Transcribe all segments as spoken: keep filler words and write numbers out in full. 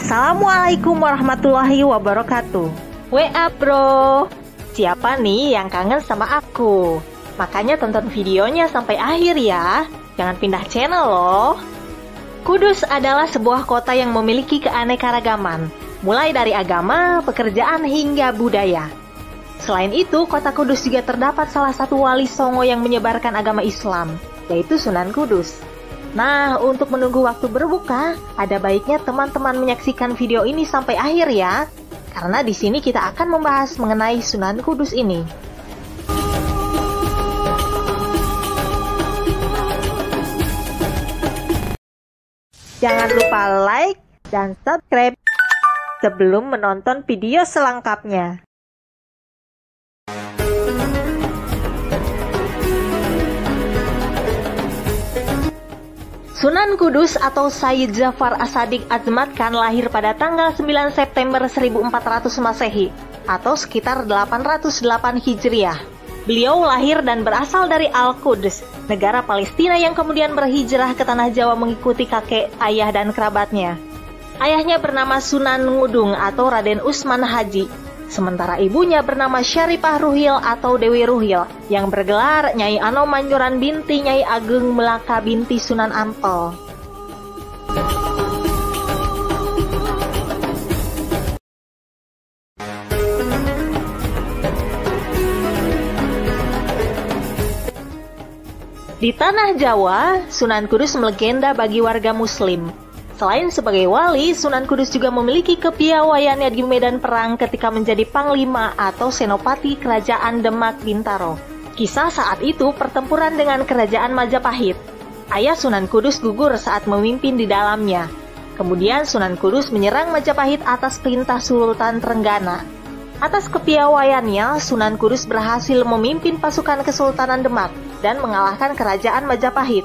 Assalamualaikum warahmatullahi wabarakatuh. W A bro, siapa nih yang kangen sama aku? Makanya tonton videonya sampai akhir ya. Jangan pindah channel loh. Kudus adalah sebuah kota yang memiliki keanekaragaman, mulai dari agama, pekerjaan hingga budaya. Selain itu, kota Kudus juga terdapat salah satu wali songo yang menyebarkan agama Islam, yaitu Sunan Kudus. Nah, untuk menunggu waktu berbuka, ada baiknya teman-teman menyaksikan video ini sampai akhir ya, karena di sini kita akan membahas mengenai Sunan Kudus ini. Jangan lupa like dan subscribe sebelum menonton video selengkapnya. Sunan Kudus atau Sayyid Ja'far As-Shadiq Azmat Khan lahir pada tanggal sembilan September seribu empat ratus Masehi atau sekitar delapan ratus delapan Hijriah. Beliau lahir dan berasal dari Al-Quds, negara Palestina yang kemudian berhijrah ke tanah Jawa mengikuti kakek, ayah, dan kerabatnya. Ayahnya bernama Sunan Ngudung atau Raden Usman Haji, sementara ibunya bernama Syarifah Ruhil atau Dewi Ruhil yang bergelar Nyai Anom Manjuran binti Nyai Ageng Melaka binti Sunan Ampel. Di tanah Jawa, Sunan Kudus melegenda bagi warga Muslim. Selain sebagai wali, Sunan Kudus juga memiliki kepiawaiannya di medan perang ketika menjadi panglima atau senopati kerajaan Demak Bintaro. Kisah saat itu pertempuran dengan kerajaan Majapahit. Ayah Sunan Kudus gugur saat memimpin di dalamnya. Kemudian Sunan Kudus menyerang Majapahit atas perintah Sultan Trenggana. Atas kepiawaiannya, Sunan Kudus berhasil memimpin pasukan Kesultanan Demak dan mengalahkan kerajaan Majapahit.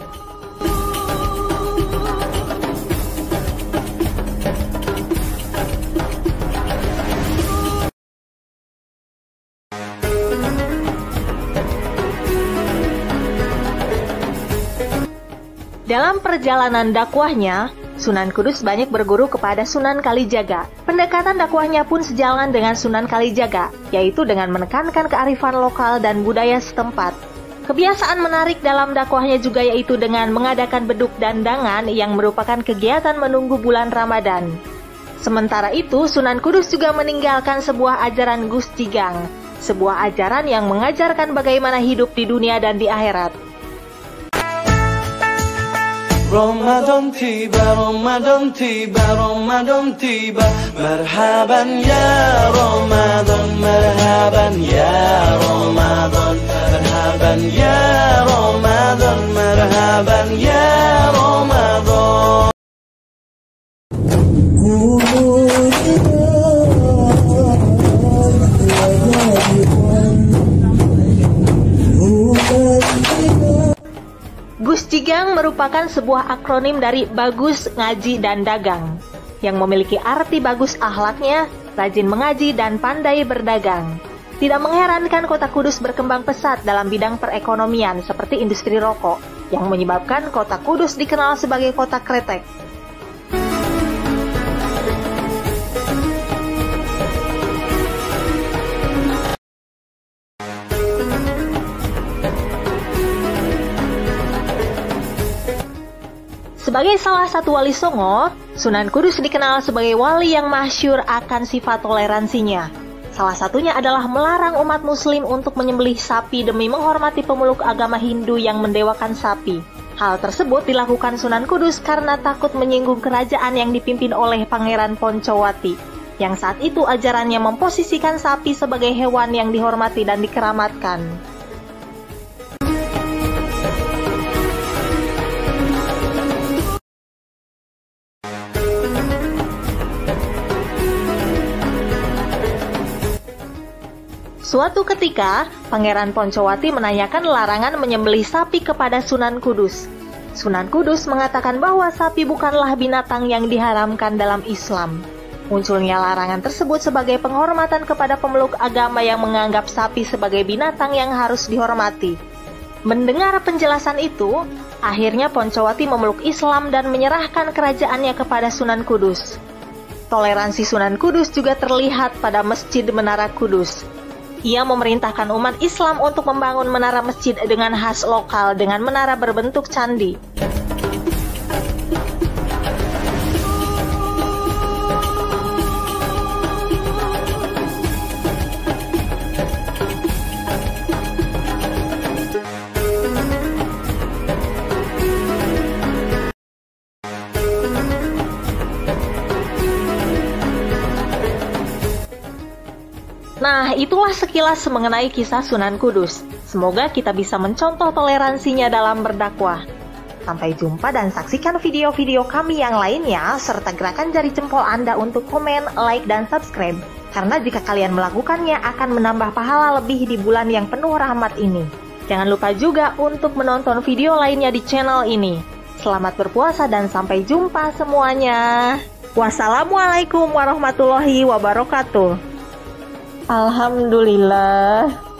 Dalam perjalanan dakwahnya, Sunan Kudus banyak berguru kepada Sunan Kalijaga. Pendekatan dakwahnya pun sejalan dengan Sunan Kalijaga, yaitu dengan menekankan kearifan lokal dan budaya setempat. Kebiasaan menarik dalam dakwahnya juga yaitu dengan mengadakan beduk dandangan yang merupakan kegiatan menunggu bulan Ramadan. Sementara itu, Sunan Kudus juga meninggalkan sebuah ajaran Gus Jigang, sebuah ajaran yang mengajarkan bagaimana hidup di dunia dan di akhirat. Ramadan tiba, Ramadan tiba, Ramadan tiba. Marhaban ya Ramadan, marhaban ya Ramadan, marhaban ya Ramadan, marhaban ya Ramadan. Gus Jigang merupakan sebuah akronim dari Bagus, Ngaji, dan Dagang, yang memiliki arti bagus akhlaknya, rajin mengaji, dan pandai berdagang. Tidak mengherankan kota Kudus berkembang pesat dalam bidang perekonomian seperti industri rokok, yang menyebabkan kota Kudus dikenal sebagai kota kretek. Sebagai salah satu wali songo, Sunan Kudus dikenal sebagai wali yang masyhur akan sifat toleransinya. Salah satunya adalah melarang umat muslim untuk menyembelih sapi demi menghormati pemeluk agama Hindu yang mendewakan sapi. Hal tersebut dilakukan Sunan Kudus karena takut menyinggung kerajaan yang dipimpin oleh Pangeran Poncowati, yang saat itu ajarannya memposisikan sapi sebagai hewan yang dihormati dan dikeramatkan. Suatu ketika, Pangeran Poncowati menanyakan larangan menyembelih sapi kepada Sunan Kudus. Sunan Kudus mengatakan bahwa sapi bukanlah binatang yang diharamkan dalam Islam. Munculnya larangan tersebut sebagai penghormatan kepada pemeluk agama yang menganggap sapi sebagai binatang yang harus dihormati. Mendengar penjelasan itu, akhirnya Poncowati memeluk Islam dan menyerahkan kerajaannya kepada Sunan Kudus. Toleransi Sunan Kudus juga terlihat pada Masjid Menara Kudus. Ia memerintahkan umat Islam untuk membangun menara masjid dengan khas lokal dengan menara berbentuk candi. Nah, itulah sekilas mengenai kisah Sunan Kudus. Semoga kita bisa mencontoh toleransinya dalam berdakwah. Sampai jumpa dan saksikan video-video kami yang lainnya, serta gerakan jari jempol Anda untuk komen, like, dan subscribe. Karena jika kalian melakukannya akan menambah pahala lebih di bulan yang penuh rahmat ini. Jangan lupa juga untuk menonton video lainnya di channel ini. Selamat berpuasa dan sampai jumpa semuanya. Wassalamualaikum warahmatullahi wabarakatuh. Alhamdulillah.